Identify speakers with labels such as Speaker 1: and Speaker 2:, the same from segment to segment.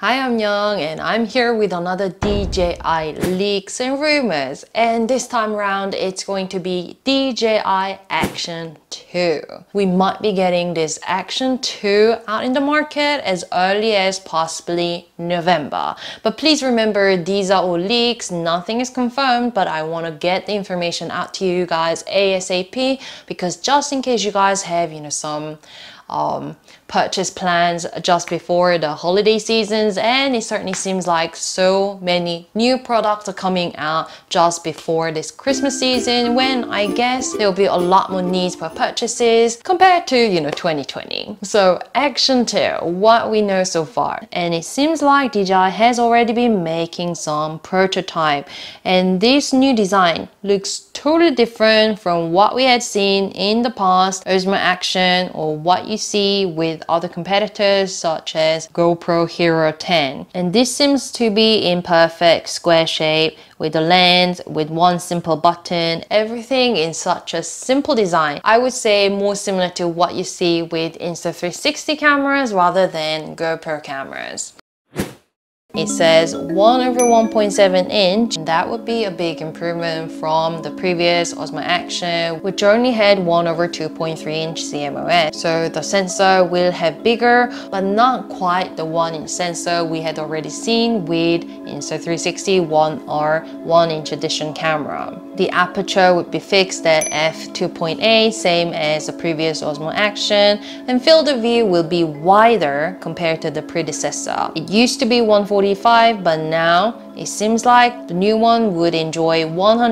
Speaker 1: Hi, I'm Young and I'm here with another DJI leaks and rumors, and this time around it's going to be DJI Action 2. We might be getting this Action 2 out in the market as early as possibly November. But please remember, these are all leaks, nothing is confirmed, but I want to get the information out to you guys ASAP because just in case you guys have, some purchase plans just before the holiday seasons, and it certainly seems like so many new products are coming out just before this Christmas season, when I guess there'll be a lot more needs for purchases compared to 2020. So Action 2, what we know so far, and it seems like DJI has already been making some prototype, and this new design looks totally different from what we had seen in the past Osmo Action or what you see with other competitors such as GoPro Hero 10. And this seems to be in perfect square shape with the lens, with one simple button, everything in such a simple design. I would say more similar to what you see with Insta360 cameras rather than GoPro cameras. It says 1/1.7 inch. That would be a big improvement from the previous Osmo Action, which only had 1/2.3 inch CMOS. So the sensor will have bigger, but not quite the 1-inch sensor we had already seen with Insta360 1R 1-inch edition camera. The aperture would be fixed at f2.8, same as the previous Osmo Action, and field of view will be wider compared to the predecessor. It used to be 145, but now it seems like the new one would enjoy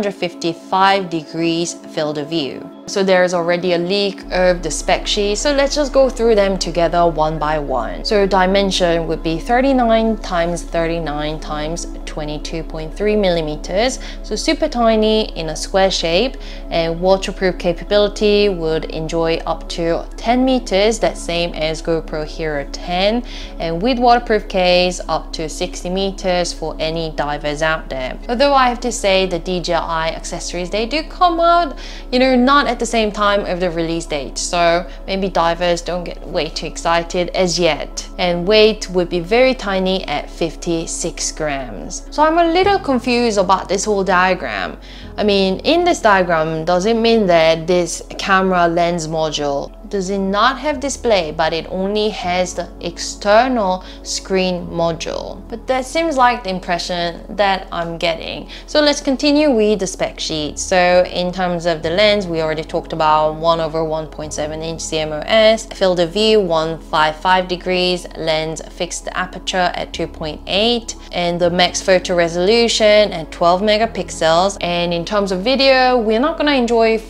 Speaker 1: 155 degrees field of view. So there's already a leak of the spec sheet, so let's just go through them together one by one. So dimension would be 39 x 39 x 22.3 millimeters, so super tiny in a square shape, and waterproof capability would enjoy up to 10 meters, that's same as GoPro Hero 10, and with waterproof case up to 60 meters for any divers out there. Although I have to say the DJI accessories, they do come out, not at the same time of the release date, so maybe divers don't get way too excited as yet. And weight would be very tiny at 56 grams. So I'm a little confused about this whole diagram. I mean, in this diagram, does it mean that this camera lens module does it not have display, but it only has the external screen module? But that seems like the impression that I'm getting. So let's continue with the spec sheet. So in terms of the lens, we already talked about 1/1.7 inch CMOS, field of view 155 degrees, lens fixed aperture at 2.8, and the max photo resolution at 12 megapixels. And in terms of video, we're not gonna enjoy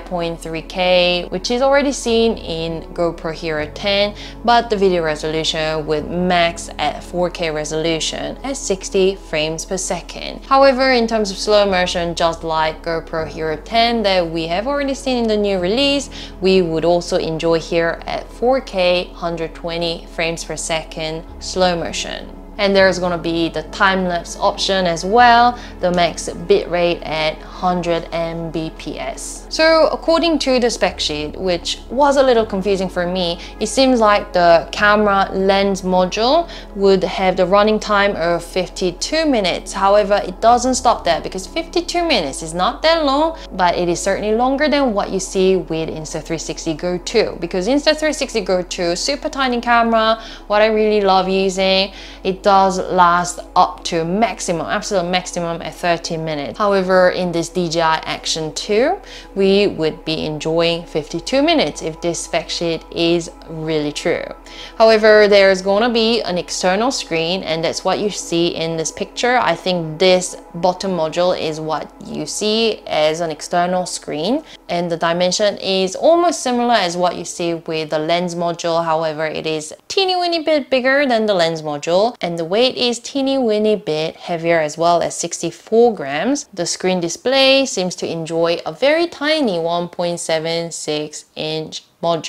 Speaker 1: 5.3K, which is already seen in GoPro Hero 10, but the video resolution would max at 4K resolution at 60 frames per second. However, in terms of slow motion, just like GoPro Hero 10 that we have already seen in the new release, we would also enjoy here at 4K 120 frames per second slow motion. And there's gonna be the time-lapse option as well, the max bitrate at 100 Mbps. So according to the spec sheet, which was a little confusing for me, it seems like the camera lens module would have the running time of 52 minutes. However, it doesn't stop there because 52 minutes is not that long, but it is certainly longer than what you see with Insta360 Go 2, because Insta360 Go 2, super tiny camera, what I really love using, it does last up to maximum, absolute maximum at 30 minutes. However, in this DJI Action 2, we would be enjoying 52 minutes if this spec sheet is really true. However, there's gonna be an external screen, and that's what you see in this picture. I think this bottom module is what you see as an external screen, and the dimension is almost similar as what you see with the lens module. However, it is teeny weeny bit bigger than the lens module, and the weight is teeny weeny bit heavier as well, at 64 grams. The screen display seems to enjoy a very tiny 1.76 inch module.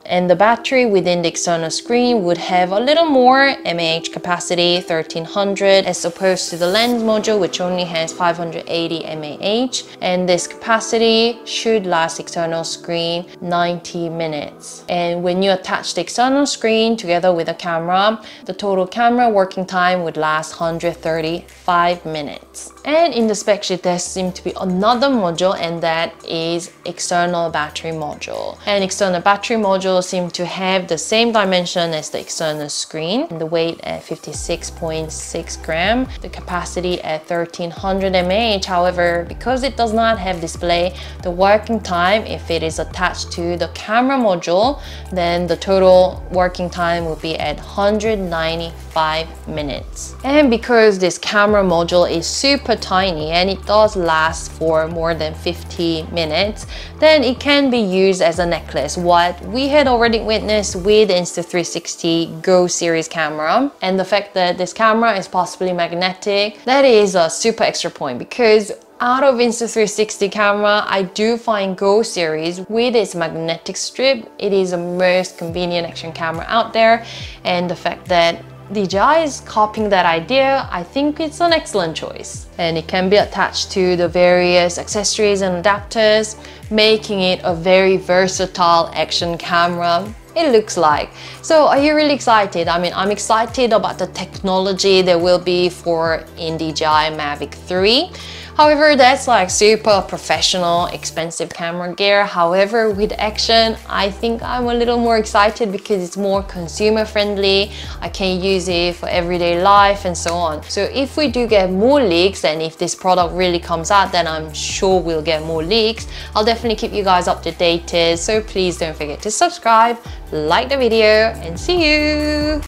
Speaker 1: And the battery within the external screen would have a little more mAh capacity, 1300, as opposed to the lens module, which only has 580 mAh. And this capacity should last external screen 90 minutes. And when you attach the external screen together with a camera, the total camera working time would last 135 minutes. And in the spec sheet, there seems to be another module, and that is external battery module. And external battery module seems to have the same dimension as the external screen, and the weight at 56.6 gram, the capacity at 1300 mAh. However, because it does not have display, the working time, if it is attached to the camera module, then the total working time will be at 195 minutes. And because this camera module is super tiny and it does last for more than 50 minutes, then it can be used as a necklace, what we had already witnessed with Insta360 Go series camera. And the fact that this camera is possibly magnetic, that is a super extra point, because out of Insta360 camera, I do find Go series with its magnetic strip, it is the most convenient action camera out there. And the fact that DJI is copying that idea, I think it's an excellent choice. And it can be attached to the various accessories and adapters, making it a very versatile action camera, it looks like. So are you really excited? I mean, I'm excited about the technology there will be for in DJI Mavic 3. However, that's like super professional, expensive camera gear. However, with action, I think I'm a little more excited because it's more consumer friendly. I can use it for everyday life and so on. So if we do get more leaks, and if this product really comes out, then I'm sure we'll get more leaks. I'll definitely keep you guys up to date. So please don't forget to subscribe, like the video, and see you.